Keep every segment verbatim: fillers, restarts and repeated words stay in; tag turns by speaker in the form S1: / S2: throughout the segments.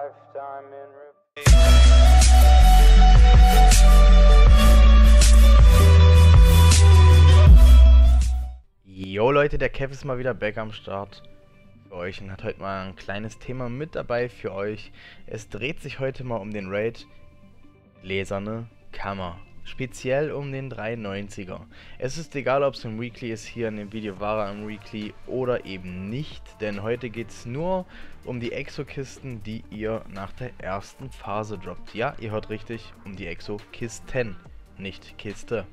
S1: lifetime in repeat.
S2: Jo Leute, der Kev ist mal wieder back am Start für euch und hat heute mal ein kleines Thema mit dabei für euch. Es dreht sich heute mal um den Raid Gläserne Kammer. Speziell um den dreihundertneunziger. Es ist egal, ob es im Weekly ist, hier in dem Video war er im Weekly oder eben nicht, denn heute geht es nur um die Exo-Kisten, die ihr nach der ersten Phase droppt. Ja, ihr hört richtig, um die Exo-Kisten, nicht Kiste.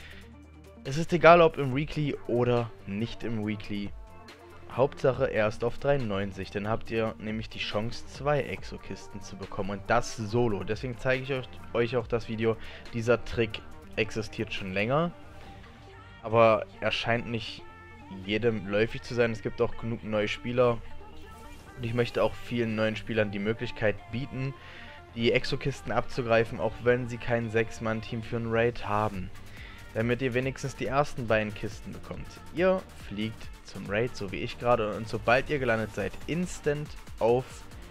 S2: Es ist egal, ob im Weekly oder nicht im Weekly. Hauptsache erst auf dreiundneunzig, dann habt ihr nämlich die Chance, zwei Exo-Kisten zu bekommen und das solo. Deswegen zeige ich euch, euch auch das Video. Dieser Trick existiert schon länger, aber er scheint nicht jedem läufig zu sein. Es gibt auch genug neue Spieler und ich möchte auch vielen neuen Spielern die Möglichkeit bieten, die Exo-Kisten abzugreifen, auch wenn sie kein sechs Mann Team für einen Raid haben. Damit ihr wenigstens die ersten beiden Kisten bekommt. Ihr fliegt zum Raid, so wie ich gerade, und sobald ihr gelandet seid, instant auf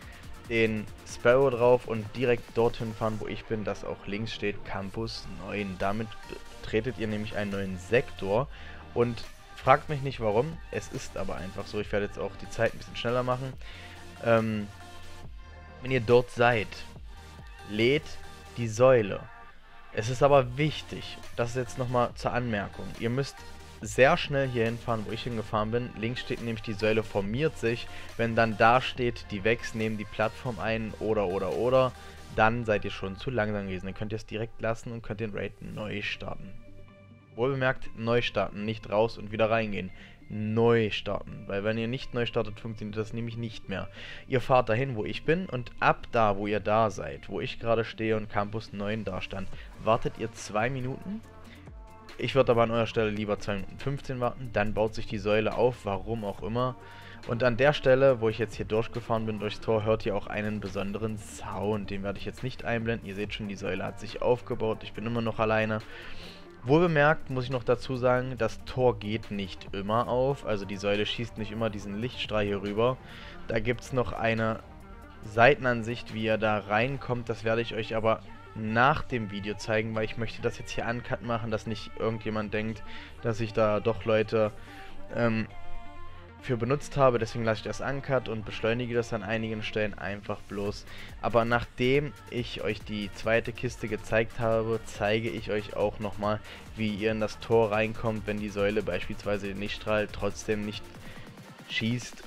S2: den Sparrow drauf und direkt dorthin fahren, wo ich bin, das auch links steht, Campus neun. Damit tretet ihr nämlich einen neuen Sektor und fragt mich nicht warum, es ist aber einfach so. Ich werde jetzt auch die Zeit ein bisschen schneller machen. Ähm, wenn ihr dort seid, lädt die Säule. Es ist aber wichtig, das ist jetzt nochmal zur Anmerkung, ihr müsst sehr schnell hier hinfahren, wo ich hingefahren bin. Links steht nämlich, die Säule formiert sich. Wenn dann da steht, die Vex nehmen die Plattform ein oder oder oder, dann seid ihr schon zu langsam gewesen. Dann könnt ihr es direkt lassen und könnt den Raid neu starten. Wohlbemerkt, neu starten, nicht raus und wieder reingehen. Neu starten, weil wenn ihr nicht neu startet, funktioniert das nämlich nicht mehr. Ihr fahrt dahin, wo ich bin, und ab da, wo ihr da seid, wo ich gerade stehe und Campus neun da stand, wartet ihr zwei Minuten. Ich würde aber an eurer Stelle lieber zwei Minuten fünfzehn warten, dann baut sich die Säule auf, warum auch immer. Und an der Stelle, wo ich jetzt hier durchgefahren bin durchs Tor, hört ihr auch einen besonderen Sound, den werde ich jetzt nicht einblenden. Ihr seht schon, die Säule hat sich aufgebaut, ich bin immer noch alleine. Wohlbemerkt muss ich noch dazu sagen, das Tor geht nicht immer auf, also die Säule schießt nicht immer diesen Lichtstrahl hier rüber. Da gibt es noch eine Seitenansicht, wie ihr da reinkommt, das werde ich euch aber nach dem Video zeigen, weil ich möchte das jetzt hier uncut machen, dass nicht irgendjemand denkt, dass ich da doch Leute ähm, für benutzt habe. Deswegen lasse ich das uncut und beschleunige das an einigen Stellen einfach bloß. Aber nachdem ich euch die zweite Kiste gezeigt habe, zeige ich euch auch nochmal, wie ihr in das Tor reinkommt, wenn die Säule beispielsweise den Lichtstrahl trotzdem nicht schießt,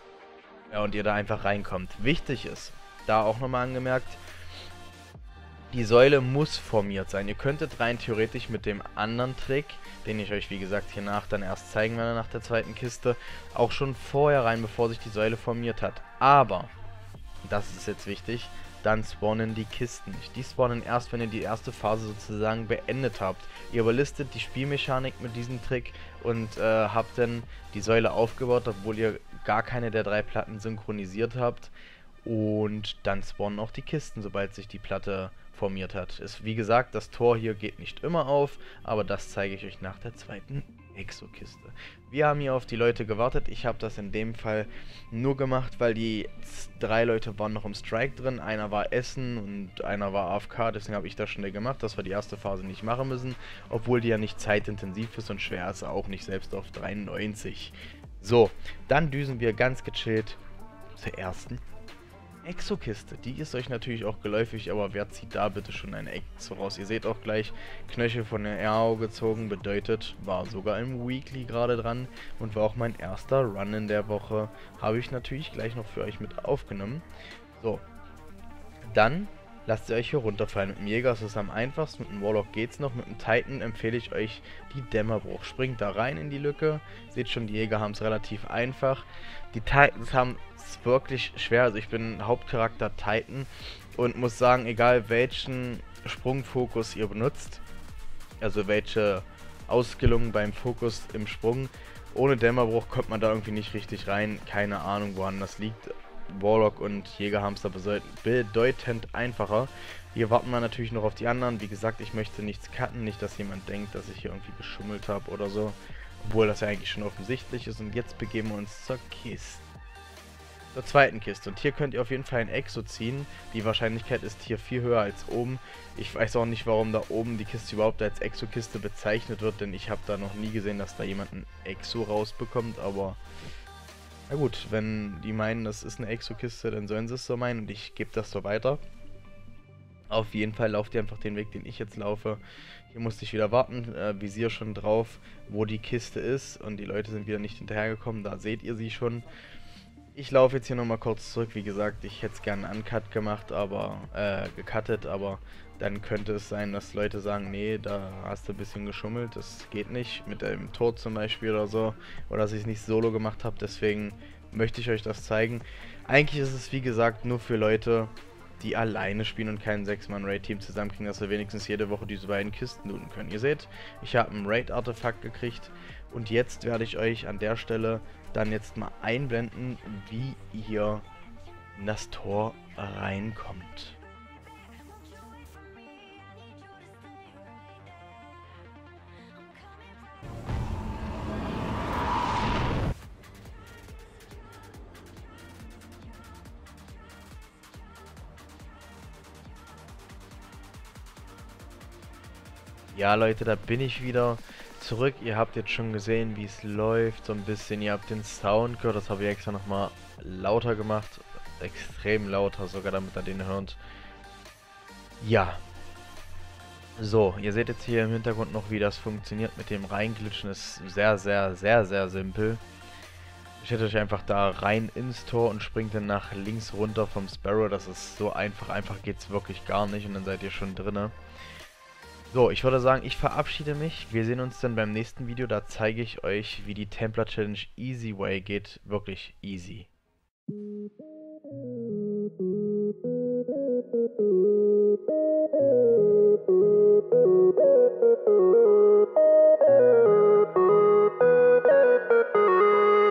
S2: ja, und ihr da einfach reinkommt. Wichtig ist, da auch nochmal angemerkt, die Säule muss formiert sein. Ihr könntet rein theoretisch mit dem anderen Trick, den ich euch wie gesagt hier nach dann erst zeigen werde nach der zweiten Kiste, auch schon vorher rein, bevor sich die Säule formiert hat. Aber, das ist jetzt wichtig, dann spawnen die Kisten nicht. Die spawnen erst, wenn ihr die erste Phase sozusagen beendet habt. Ihr überlistet die Spielmechanik mit diesem Trick und äh, habt dann die Säule aufgebaut, obwohl ihr gar keine der drei Platten synchronisiert habt. Und dann spawnen auch die Kisten, sobald sich die Platte formiert hat. Ist, wie gesagt, das Tor hier geht nicht immer auf, aber das zeige ich euch nach der zweiten Exo-Kiste. Wir haben hier auf die Leute gewartet. Ich habe das in dem Fall nur gemacht, weil die drei Leute waren noch im Strike drin. Einer war Essen und einer war A F K, deswegen habe ich das schnell gemacht, dass wir die erste Phase nicht machen müssen, obwohl die ja nicht zeitintensiv ist und schwer ist auch nicht, selbst auf dreiundneunzig. So, dann düsen wir ganz gechillt zur ersten Exo-Kiste. Die ist euch natürlich auch geläufig, aber wer zieht da bitte schon eine Exo raus? Ihr seht auch gleich, Knöchel von der R A U gezogen, bedeutet, war sogar im Weekly gerade dran und war auch mein erster Run in der Woche. Habe ich natürlich gleich noch für euch mit aufgenommen. So, dann lasst ihr euch hier runterfallen. Mit dem Jäger ist es am einfachsten, mit dem Warlock geht's noch, mit dem Titan empfehle ich euch die Dämmerbruch. Springt da rein in die Lücke, seht schon, die Jäger haben es relativ einfach. Die Titans haben es wirklich schwer, also ich bin Hauptcharakter Titan und muss sagen, egal welchen Sprungfokus ihr benutzt, also welche Ausskillung beim Fokus im Sprung, ohne Dämmerbruch kommt man da irgendwie nicht richtig rein, keine Ahnung woran das liegt. Warlock und Jäger haben es da bedeutend einfacher. Hier warten wir natürlich noch auf die anderen. Wie gesagt, ich möchte nichts cutten, nicht, dass jemand denkt, dass ich hier irgendwie geschummelt habe oder so. Obwohl das ja eigentlich schon offensichtlich ist. Und jetzt begeben wir uns zur Kiste. zur zweiten Kiste. Und hier könnt ihr auf jeden Fall ein Exo ziehen. Die Wahrscheinlichkeit ist hier viel höher als oben. Ich weiß auch nicht, warum da oben die Kiste überhaupt als Exo-Kiste bezeichnet wird, denn ich habe da noch nie gesehen, dass da jemand ein Exo rausbekommt, aber na gut, wenn die meinen, das ist eine Exo-Kiste, dann sollen sie es so meinen und ich gebe das so weiter. Auf jeden Fall lauft ihr einfach den Weg, den ich jetzt laufe. Hier musste ich wieder warten, äh, Visier schon drauf, wo die Kiste ist und die Leute sind wieder nicht hinterhergekommen, da seht ihr sie schon. Ich laufe jetzt hier nochmal kurz zurück, wie gesagt, ich hätte es gerne einen Uncut gemacht, aber, äh, gecuttet, aber dann könnte es sein, dass Leute sagen, nee, da hast du ein bisschen geschummelt, das geht nicht, mit dem Tod zum Beispiel oder so, oder dass ich es nicht solo gemacht habe, deswegen möchte ich euch das zeigen. Eigentlich ist es, wie gesagt, nur für Leute, die alleine spielen und kein sechs Mann Raid-Team zusammenkriegen, dass wir wenigstens jede Woche diese beiden Kisten looten können. Ihr seht, ich habe ein Raid-Artefakt gekriegt und jetzt werde ich euch an der Stelle dann jetzt mal einblenden, wie ihr in das Tor reinkommt. Ja, Leute, da bin ich wieder zurück. Ihr habt jetzt schon gesehen, wie es läuft, so ein bisschen. Ihr habt den Sound gehört, das habe ich extra nochmal lauter gemacht. Extrem lauter, sogar damit ihr den hört. Ja. So, ihr seht jetzt hier im Hintergrund noch, wie das funktioniert mit dem Reinglitschen. Ist sehr, sehr, sehr, sehr simpel. Stellt euch einfach da rein ins Tor und springt dann nach links runter vom Sparrow. Das ist so einfach. Einfach geht es wirklich gar nicht und dann seid ihr schon drinne. So, ich würde sagen, ich verabschiede mich. Wir sehen uns dann beim nächsten Video. Da zeige ich euch, wie die Templar Challenge Easy Way geht. Wirklich easy.